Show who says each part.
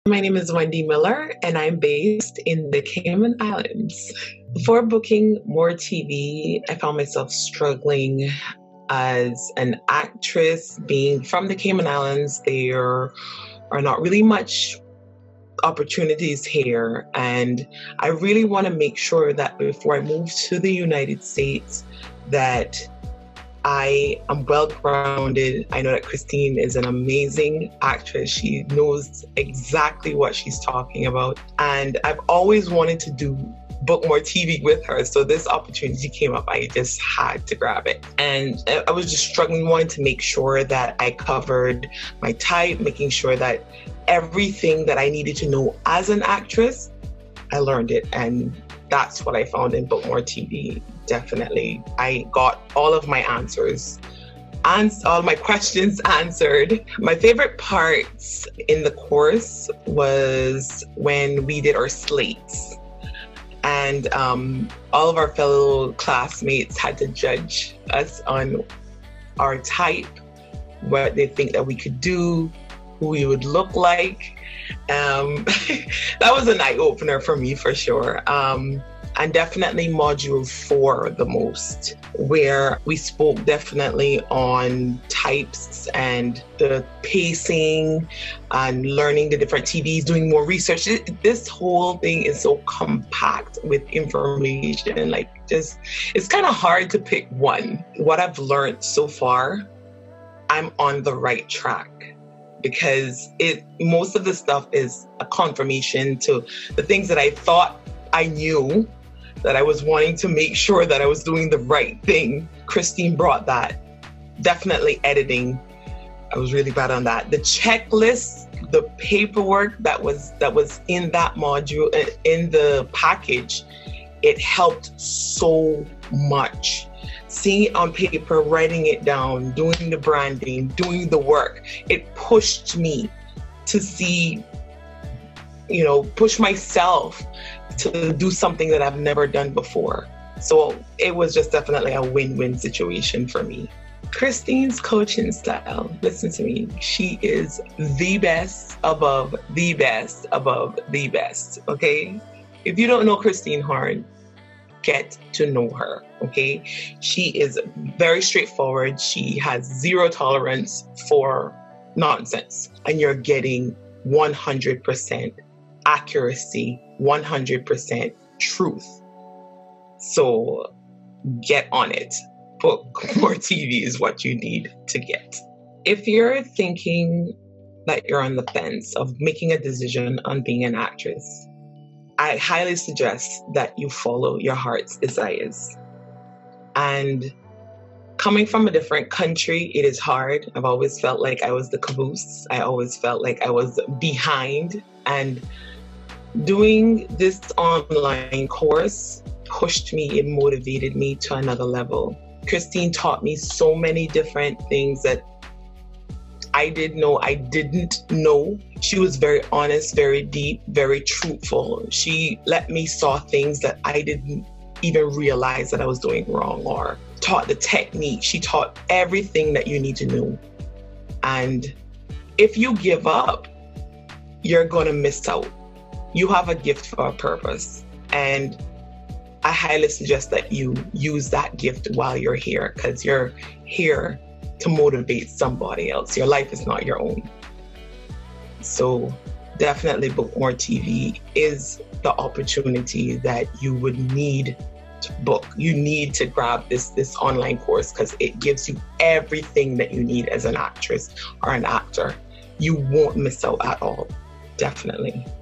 Speaker 1: My name is Wendee Miller, and I'm based in the Cayman Islands. Before booking more TV, I found myself struggling as an actress. Being from the Cayman Islands, there are not really much opportunities here, and I really want to make sure that before I move to the United States that I am well-grounded. I know that Christine is an amazing actress. She knows exactly what she's talking about, and I've always wanted to book more TV with her. So this opportunity came up. I just had to grab it. And I was just struggling, wanting to make sure that I covered my type, making sure that everything that I needed to know as an actress, I learned it. And that's what I found in Book More TV. Definitely. I got all of my answers and all my questions answered. My favorite parts in the course was when we did our slates. And all of our fellow classmates had to judge us on our type, what they think that we could do, who we would look like. That was an eye-opener for me, for sure. And definitely module 4 the most, where we spoke definitely on types and the pacing and learning the different TVs, doing more research. This whole thing is so compact with information, it's kind of hard to pick one. What I've learned so far, I'm on the right track, because most of the stuff is a confirmation to the things that I thought I knew, that I was wanting to make sure that I was doing the right thing. Christine brought that. Definitely editing. I was really bad on that. The checklist, the paperwork that was in that module, in the package, it helped so much. Seeing it on paper, writing it down, doing the branding, doing the work, it pushed me to see, push myself to do something that I've never done before. So it was just definitely a win-win situation for me. Christine's coaching style, listen to me, she is the best above the best above the best, okay? If you don't know Christine Horn, get to know her, okay? She is very straightforward. She has zero tolerance for nonsense, and you're getting 100% accuracy, 100% truth. So get on it. Book More TV is what you need to get. If you're thinking that you're on the fence of making a decision on being an actress, I highly suggest that you follow your heart's desires. And coming from a different country, it is hard. I've always felt like I was the caboose. I always felt like I was behind. And doing this online course pushed me, it motivated me to another level. Christine taught me so many different things that I didn't know. She was very honest, very deep, very truthful. She let me saw things that I didn't even realize that I was doing wrong, or taught the technique. She taught everything that you need to know. And if you give up, you're gonna miss out. You have a gift for a purpose. And I highly suggest that you use that gift while you're here, because you're here to motivate somebody else. Your life is not your own. So definitely Book More TV is the opportunity that you would need to book. You need to grab this online course, because it gives you everything that you need as an actress or an actor. You won't miss out at all. Definitely.